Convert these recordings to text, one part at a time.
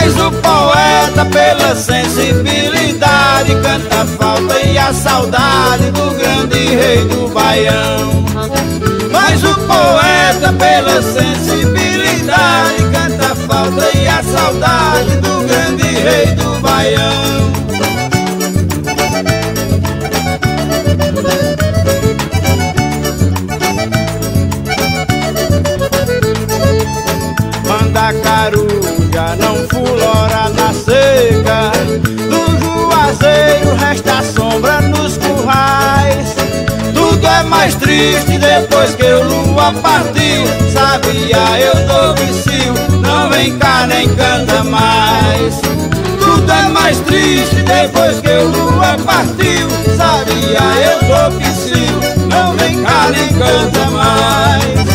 Mas o poeta, pela sensibilidade, canta a falta e a saudade do grande rei do Baião. Mas o poeta, pela sensibilidade, canta a falta e a saudade do grande rei do Baião. Mandacaru já não fulora na seca, do juazeiro resta sombra nos currais. Tudo é mais triste depois que o lua partiu. Sabia eu do vicio, não vem cá nem canta mais. Tudo é mais triste depois que o lua partiu. Sabia eu do vicio, não vem cá nem canta mais.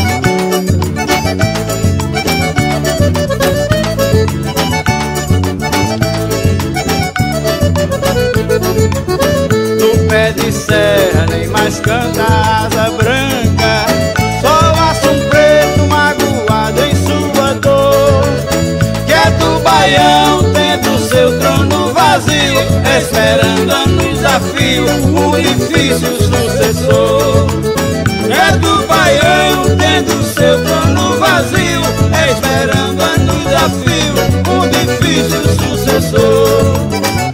No pé de serra nem mais canta a asa branca, só o aço preto magoado em sua dor. Que é do Baião tendo seu trono vazio, esperando no desafio um difícil sucessor. É do Baião tendo seu trono vazio, esperando no desafio um difícil sucessor.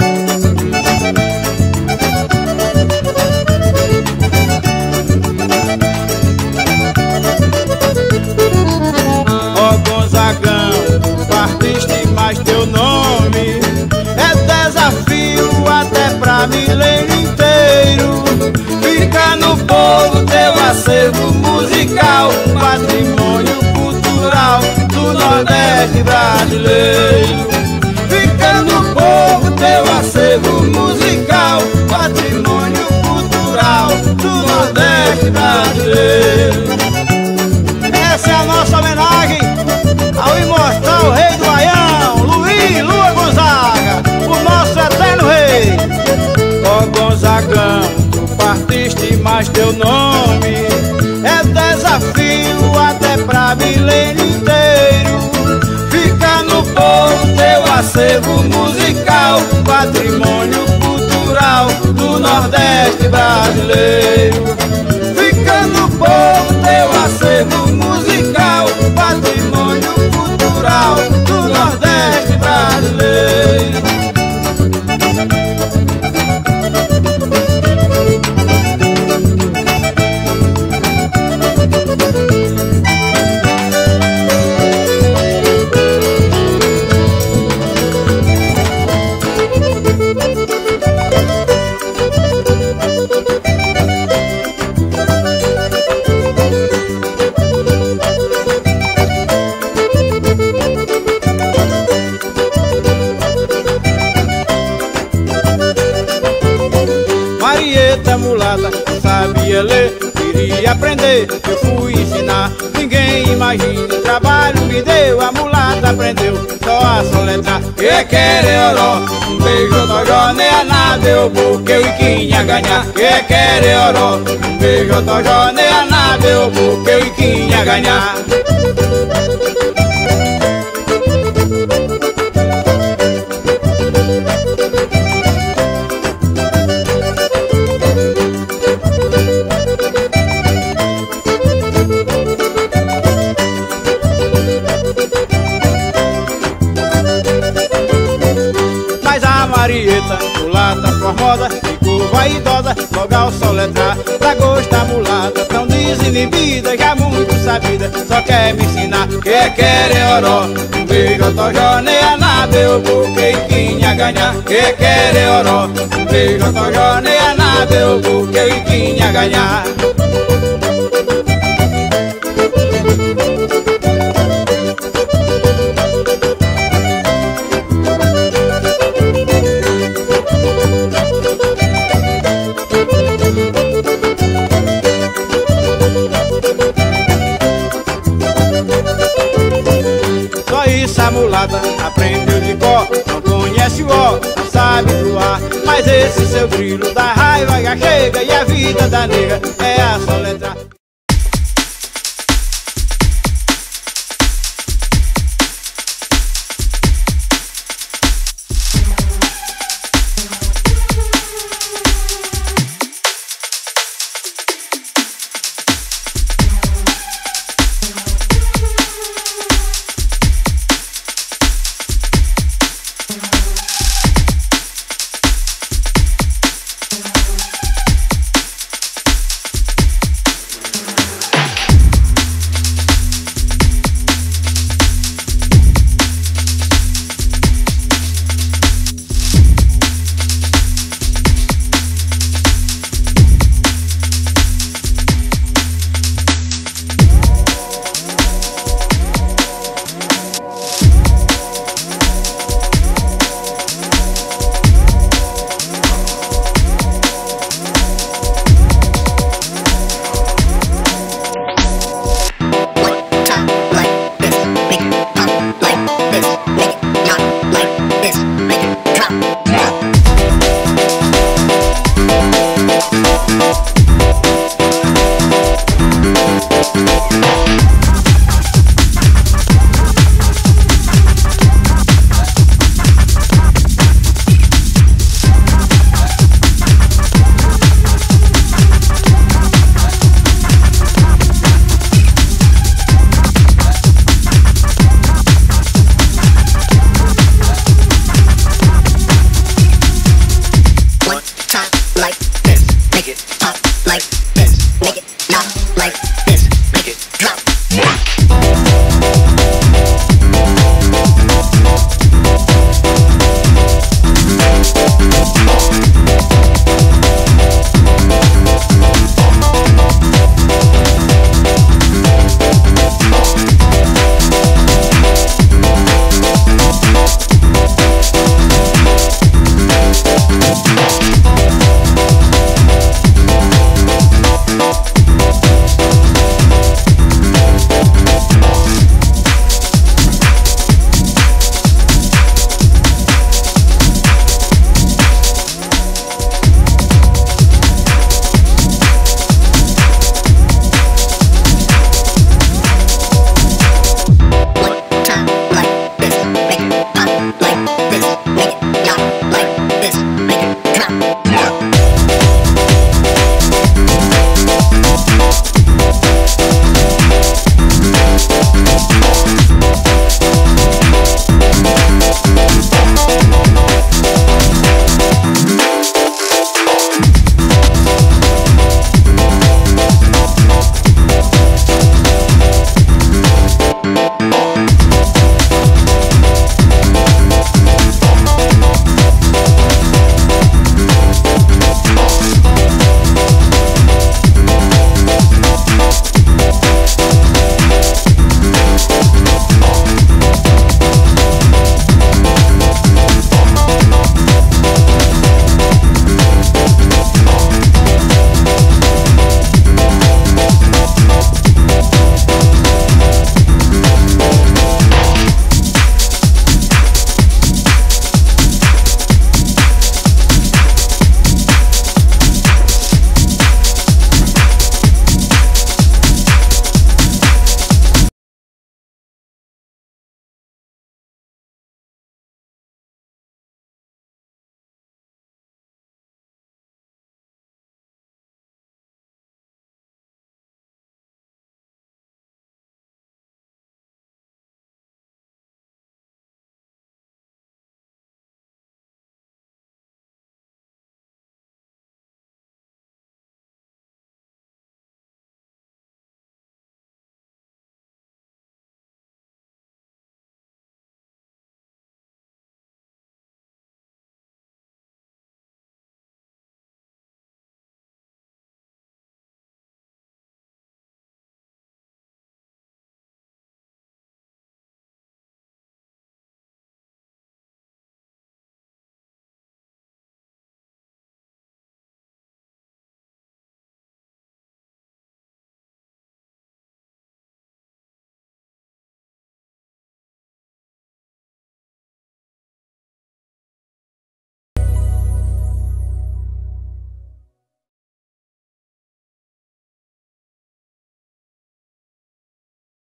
Partiste, mas teu nome é desafio até pra milênio inteiro. Fica no povo teu acervo musical, patrimônio cultural do Nordeste brasileiro. Fica no povo teu acervo musical, patrimônio cultural do Nordeste brasileiro. Essa é a nossa homenagem ao imortal rei do Baião, Luiz Lua Gonzaga, o nosso eterno rei. Ó Gonzagão, tu partiste, mas teu nome é desafio até pra milênio inteiro. Fica no povo teu acervo musical, patrimônio cultural do Nordeste brasileiro. Fica no povo teu acervo musical, patrimônio cultural do Nordeste brasileiro. Marieta mulata, sabia ler, queria aprender, eu fui ensinar. Ninguém imagina, o trabalho me deu, a mulata aprendeu só a soletrar. Que quereoró, um beijo tojó, nem a nada eu vou, que eu iquinha ganhar. Que quereoró, um beijo tojó, nem a nada eu vou, que eu iquinha ganhar. Marieta, mulata formosa, ficou vaidosa, logo ao soletrar. Pra gosto da mulata, tão desinibida, já muito sabida, só quer me ensinar. Que quereoró, um beijo tojó, nem a nada eu vou, que iquinha ganhar. Que quereoró, um beijo tojó, nem a nada eu vou, que iquinha ganhar. Essa mulata aprendeu de cor, não conhece o ó, não sabe voar. Mas esse seu grilo da raiva já chega, e a vida da nega é a soletrar.